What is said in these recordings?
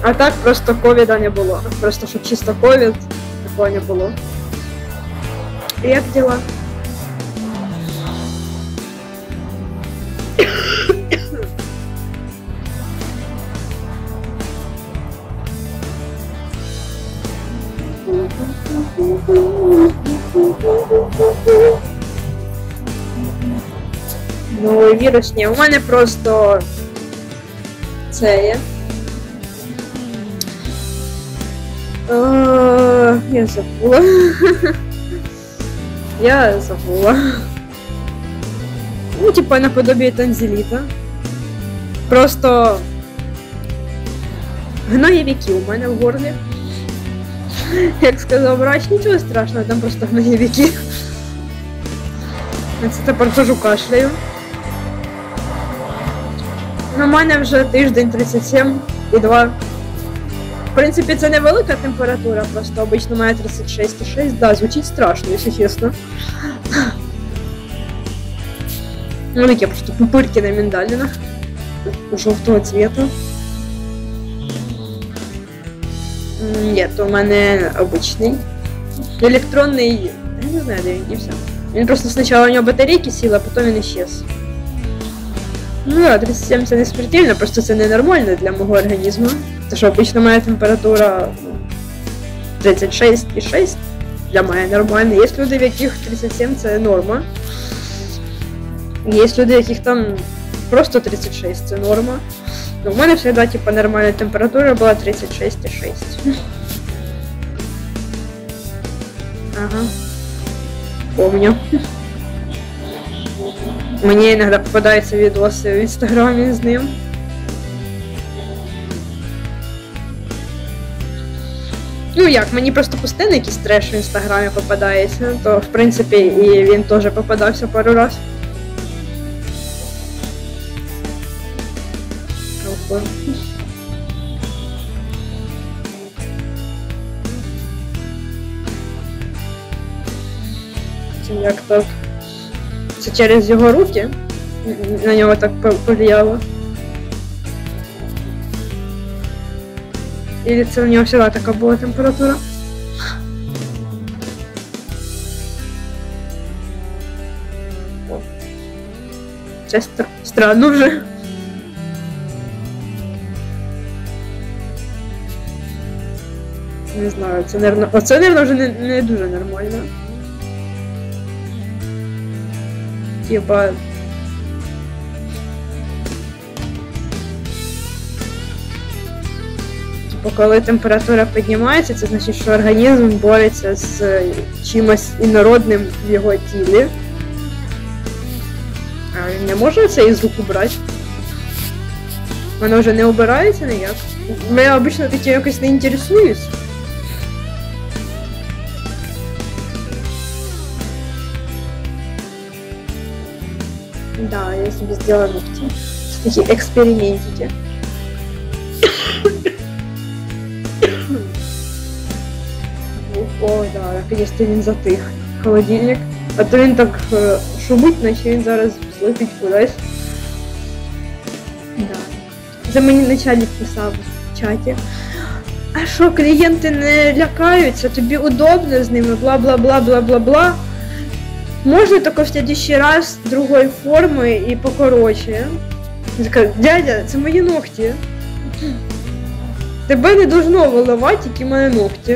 А так просто ковіда не було. Просто щоб чисто ковід, такого не було. Як дела? Ну, вірус ні, у мене просто це є. Я забула. Я забула. Ну, типа наподобие танзеліта. Просто гноєвики у мене в горлі. Як сказав врач, нічого страшного, там просто гноєвики. Це тепер хожу кашляю. У мене вже тиждень 37,2. В принципі, це невелика температура, просто обично має 36,6. Да, звучить страшно, якщо чесно. Ну, такі просто пупирки на миндалинах. Жовтого цвета. Ні, то у мене обичний. Електронний, я не знаю, де він дівся. Він просто спочатку у нього батарейки сіли, а потім він исчез. Ну да, 37 це не смертельно, просто це ненормально для мого організму. Тому що обично моя температура 36,6 для мене нормально. Є люди, в яких 37 це норма. Є люди, в яких там просто 36 це норма. Ну, у мене завжди типа нормальна температура була 36,6. Ага. Помню. Мені іноді попадаються відоси в інстаграмі з ним. Ну як, мені просто постійно якийсь треш в інстаграмі попадається, то в принципі і він теж попадався пару раз. Це як так? Це через його руки на нього так повлияло. Или це у нього всегда така була температура? Це странно вже. Не знаю, це, наверно... Оце, наверно, вже не дуже нормально. Типа... Коли температура піднімається, це значить, що організм бореться з чимось інородним в його тілі. А він не може це із рук убрати. Воно вже не обирається ніяк. Я обично таки якось не інтересуюсь. Да, я себе сделала ногти. Такие экспериментики. О, да, наконец-то він затих. Холодильник. А то він так шумить, наче він зараз злетить кудись. Да. Це мені начальник писав в чаті. А що, клієнти не лякаються, тобі удобно з ними, бла-бла-бла-бла-бла-бла. Можна тільки в следующий раз другої форми і покороче. Я така, дядя, це мої ногті. Тебе не должно виливати, тільки мої ногті.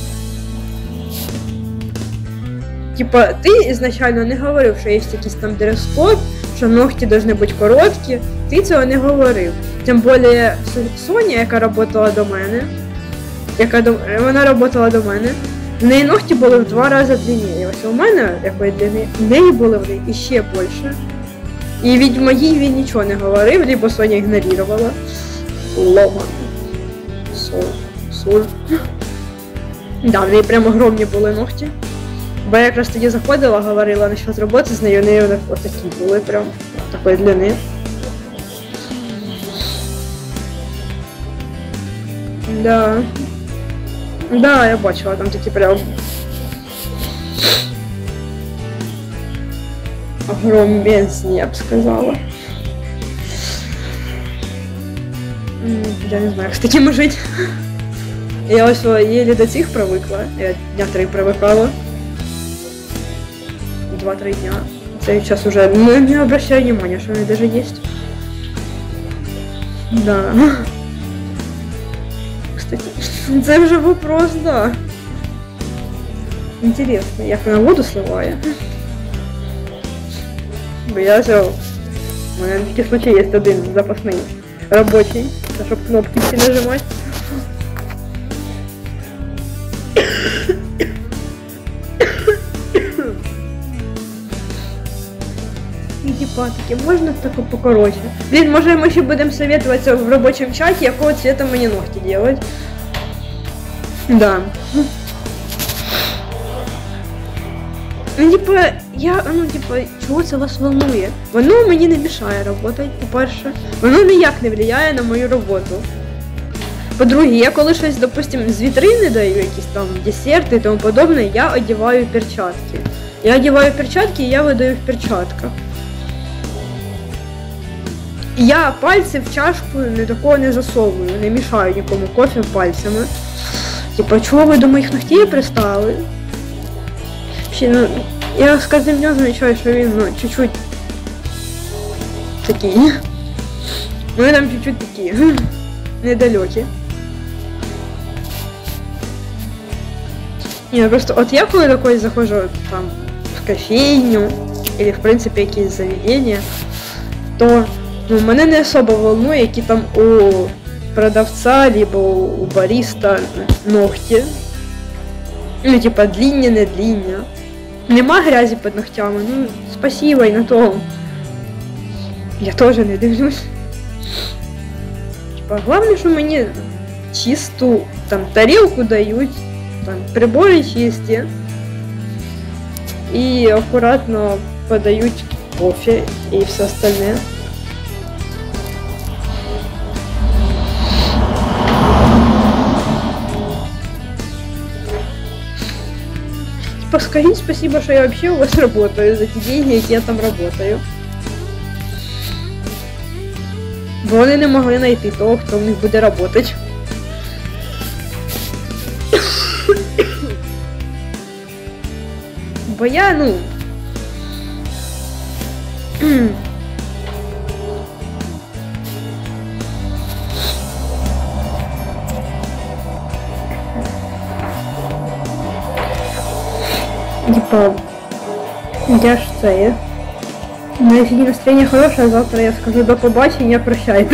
Типа, ти ізначально не говорив, що є якийсь там дрес-код, що ногті повинні бути короткі, ти цього не говорив. Тим більше Соня, яка працювала до мене, вона працювала до мене, в неї ногті були в 2 рази длиннее. Ось у мене, якої длини, в неї були в неї іще більше. І від моїй він нічого не говорив, либо Соня ігнорувала. Лома. Соль. Да, в неї прямо огромні були ногті. Бо я якраз тоді заходила, говорила насчет роботи з нею, в неї отакі були прям, такої длини. Да. Да, я бачила, там такі прям... огромні, я б сказала. Я не знаю, як з такими жити. Я ось єлі до цих привикла. Я дня 3 привикала. 2-3 дня. Це час уже не обращаю внимания, що вони даже есть. Да. Кстати, це вже вопрос, да. Интересно, як вона воду сливає. Бо я взяв. У мене на такий случай є один запасний робочий, щоб кнопки всі нажимати. Типа, таки можна тако покороче? Блин, може ми ще будемо советуватися в робочому чаті, якого цвета мені ногти делать. Да. Ну, типа, чого це вас волнує? Воно мені не мішає працювати, по-перше. Воно ніяк не впливає на мою роботу. По-друге, я коли щось, допустим, з вітрини даю, якісь там десерти і тому подобне, я одягаю перчатки. Я одягаю перчатки і я видаю в перчатках. Я пальці в чашку такого не засовую, не мішаю нікому кофе пальцями. Типа, чого ви до моїх ногтей пристали? Ну, я з кожним днем замічаю, що він, чуть-чуть такий. Вони там чуть-чуть такі, недалекі. Ні, просто от я коли такой заходжу там в кофейню, или в принципі якісь заведення, то мене не особо волнує, які там у продавця, либо у бариста ногті. Ну, типа, длинні, не длинні. Нема грязі під ногтями, ну, спасибо і на тому. Я теж не дивлюсь. Типа, головне, що мені чисту, там, тарілку дають, там, прибори чисті. І акуратно подають кофе і все остальне. Скажите спасибо, что я вообще у вас работаю за те деньги, які я там работаю. Бо вони не могли знайти того, хто в них буде работати. Бо я, типа, я ж це. У мене сьогодні настроєння хороше, а завтра я скажу до побачення, прощайте.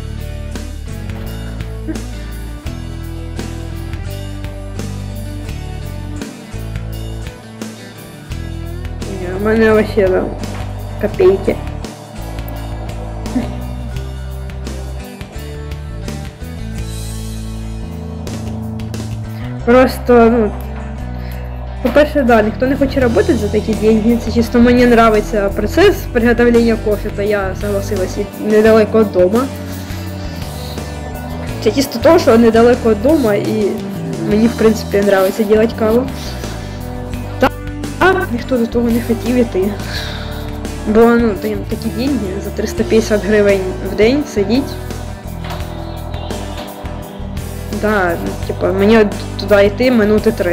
У мене вообще там копейки. Просто, по-перше, да, ніхто не хоче працювати за такі деньги. Це чисто мені подобається процес приготовлення кофе, то я согласилась недалеко від дому. Це чисто того, що недалеко від дому і мені, в принципі, подобається робити каву. Так, ніхто до того не хотів іти. Бо, такі деньги за 350 гривень в день сидіть. Да, типа, мені туди йти минути 3.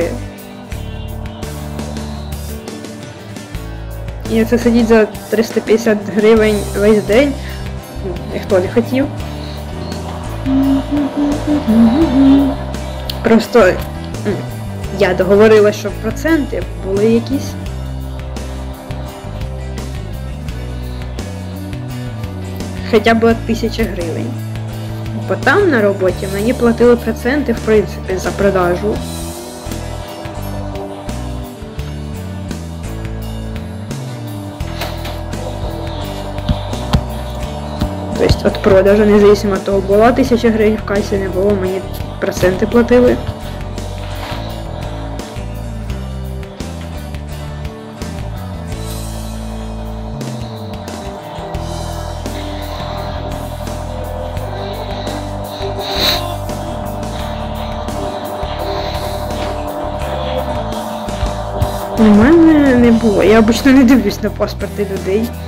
І це сидіть за 350 гривень весь день, ніхто не хотів. Просто я договорилася, щоб проценти були якісь. Хоча б 1000 гривень. Бо там на роботі мені платили проценти, в принципі, за продажу. Тобто від продажу, незалежно від того, була 1000 гривень в касі, не було, мені проценти платили. У мене не було. Я обично не дивлюсь на паспорти людей.